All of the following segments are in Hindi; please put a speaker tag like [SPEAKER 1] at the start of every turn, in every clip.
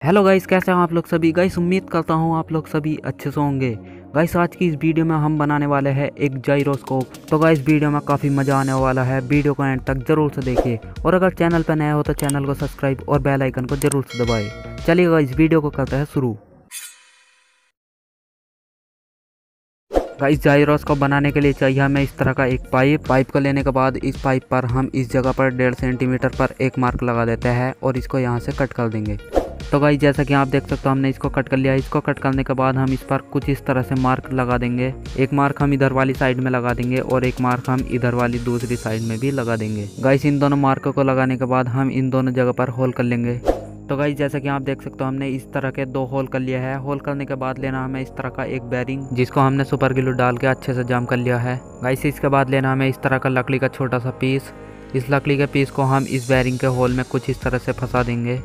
[SPEAKER 1] हेलो गाइस, कैसे हैं आप लोग सभी। गाइस उम्मीद करता हूँ आप लोग सभी अच्छे से होंगे। गाइस आज की इस वीडियो में हम बनाने वाले हैं एक जाइरोस्कोप। तो गाइस वीडियो में काफ़ी मज़ा आने वाला है, वीडियो को एंड तक जरूर से देखिए और अगर चैनल पर नया हो तो चैनल को सब्सक्राइब और बेल आइकन को जरूर से दबाएं। चलिए गाइस वीडियो को करते हैं शुरू। गाइस जाइरोस्कोप बनाने के लिए चाहिए हमें इस तरह का एक पाइप को लेने के बाद इस पाइप पर हम इस जगह पर 1.5 सेंटीमीटर पर एक मार्क लगा देते हैं और इसको यहाँ से कट कर देंगे। तो गाइस जैसा कि आप देख सकते हो हमने इसको कट कर लिया। इसको कट करने के बाद हम इस पर कुछ इस तरह से मार्क लगा देंगे। एक मार्क हम इधर वाली साइड में लगा देंगे और एक मार्क हम इधर वाली दूसरी साइड में भी लगा देंगे। गाइस इन दोनों मार्कों को लगाने के बाद हम इन दोनों जगह पर होल कर लेंगे। तो गाइस जैसा कि आप देख सकते हो हमने इस तरह के 2 होल कर लिया है। होल करने के बाद लेना हमें इस तरह का एक बेरिंग जिसको हमने सुपर ग्लू डाल के अच्छे से जाम कर लिया है। गाइस इसके बाद लेना हमें इस तरह का लकड़ी का छोटा सा पीस। इस लकड़ी के पीस को हम इस बेरिंग के होल में कुछ इस तरह से फंसा देंगे।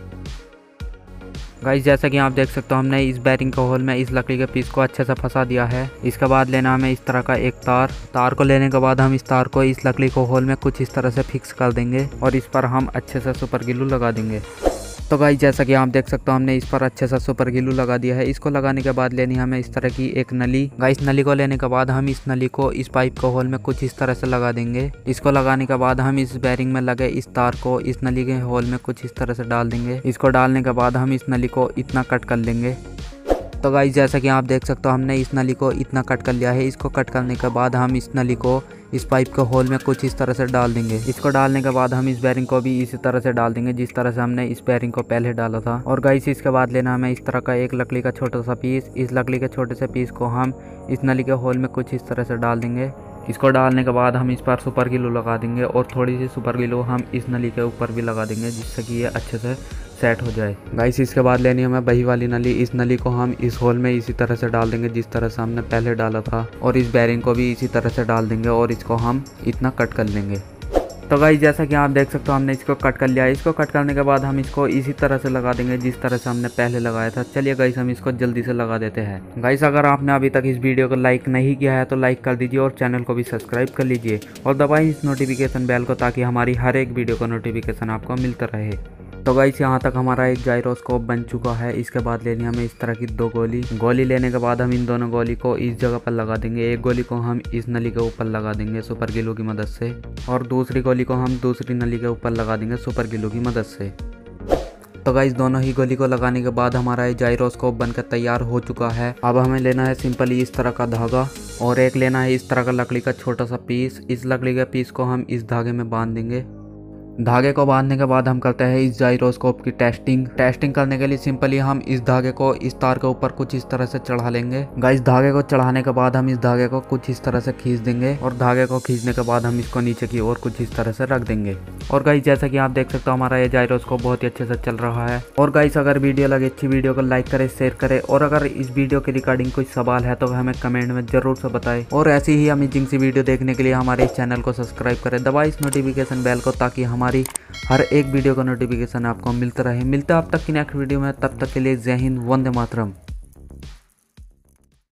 [SPEAKER 1] गाइस जैसा कि आप देख सकते हो हमने इस बेरिंग के होल में इस लकड़ी के पीस को अच्छे से फंसा दिया है। इसके बाद लेना हमें इस तरह का एक तार को लेने के बाद हम इस तार को इस लकड़ी को होल में कुछ इस तरह से फिक्स कर देंगे और इस पर हम अच्छे से सुपर ग्लू लगा देंगे। तो गाइस जैसा कि आप देख सकते हो हमने इस पर अच्छे से सुपर ग्लू लगा दिया है। इसको लगाने के बाद लेनी हमें इस तरह की एक नली। गाइस नली को लेने के बाद हम इस नली को इस पाइप के होल में कुछ इस तरह से लगा देंगे। इसको लगाने के बाद हम इस बेरिंग में लगे इस तार को इस नली के होल में कुछ इस तरह से डाल देंगे। इसको डालने के बाद हम इस नली को इतना कट कर लेंगे। तो गाइस जैसा कि आप देख सकते हो हमने इस नली को इतना कट कर लिया है। इसको कट करने के बाद हम इस नली को इस पाइप के होल में कुछ इस तरह से डाल देंगे। इसको डालने के बाद हम इस बेरिंग को भी इसी तरह से डाल देंगे जिस तरह से हमने इस बेरिंग को पहले डाला था। और गाइस इसके बाद लेना हमें इस तरह का एक लकड़ी का छोटा सा पीस। इस लकड़ी के छोटे से पीस को हम इस नली के होल में कुछ इस तरह से डाल देंगे। इसको डालने के बाद हम इस पर सुपर ग्लू लगा देंगे और थोड़ी सी सुपर ग्लू हम इस नली के ऊपर भी लगा देंगे जिससे कि ये अच्छे से सेट हो जाए। गाइस इसके बाद लेनी हमें वही वाली नली। इस नली को हम इस होल में इसी तरह से डाल देंगे जिस तरह से हमने पहले डाला था और इस बेरिंग को भी इसी तरह से डाल देंगे और इसको हम इतना कट कर लेंगे। तो गाइस जैसा कि आप देख सकते हो हमने इसको कट कर लिया है। इसको कट करने के बाद हम इसको इसी तरह से लगा देंगे जिस तरह से हमने पहले लगाया था। चलिए गाइस हम इसको जल्दी से लगा देते हैं। गाइस अगर आपने अभी तक इस वीडियो को लाइक नहीं किया है तो लाइक कर दीजिए और चैनल को भी सब्सक्राइब कर लीजिए और दबाइए इस नोटिफिकेशन बेल को ताकि हमारी हर एक वीडियो का नोटिफिकेशन आपको मिलता रहे। तो गाइस यहाँ तक हमारा एक जाइरोस्कोप बन चुका है। इसके बाद लेनी हमें इस तरह की 2 गोली लेने के बाद हम इन दोनों गोली को इस जगह पर लगा देंगे। एक गोली को हम इस नली के ऊपर लगा देंगे सुपर ग्लू की मदद से और दूसरी गोली को हम दूसरी नली के ऊपर लगा देंगे सुपर ग्लू की मदद से। तो गाइस दोनों ही गोली को लगाने के बाद हमारा ये जाइरोस्कोप बनकर तैयार हो चुका है। अब हमें लेना है सिंपली इस तरह का धागा और एक लेना है इस तरह का लकड़ी का छोटा सा पीस। इस लकड़ी के पीस को हम इस धागे में बांध देंगे। धागे को बांधने के बाद हम करते हैं इस जाइरोस्कोप की टेस्टिंग करने के लिए सिंपली हम इस धागे को इस तार के ऊपर कुछ इस तरह से चढ़ा लेंगे। गाइस धागे को चढ़ाने के बाद हम इस धागे को कुछ इस तरह से खींच देंगे और धागे को खींचने के बाद हम इसको नीचे की ओर कुछ इस तरह से रख देंगे। और गाइस जैसा कि आप देख सकते हो हमारा ये जाइरोस्कोप बहुत ही अच्छे से चल रहा है। और गाइस अगर वीडियो लगे अच्छी वीडियो को लाइक करें, शेयर करें और अगर इस वीडियो के रिगार्डिंग कोई सवाल है तो हमें कमेंट में जरूर से बताएं। और ऐसी ही अमेजिंग सी वीडियो देखने के लिए हमारे इस चैनल को सब्सक्राइब करें, दबाएं इस नोटिफिकेशन बेल को ताकि हमारी हर एक वीडियो का नोटिफिकेशन आपको मिलता रहे। मिलता है अब तक की नेक्स्ट वीडियो में, तब तक के लिए जय हिंद, वंदे मातरम।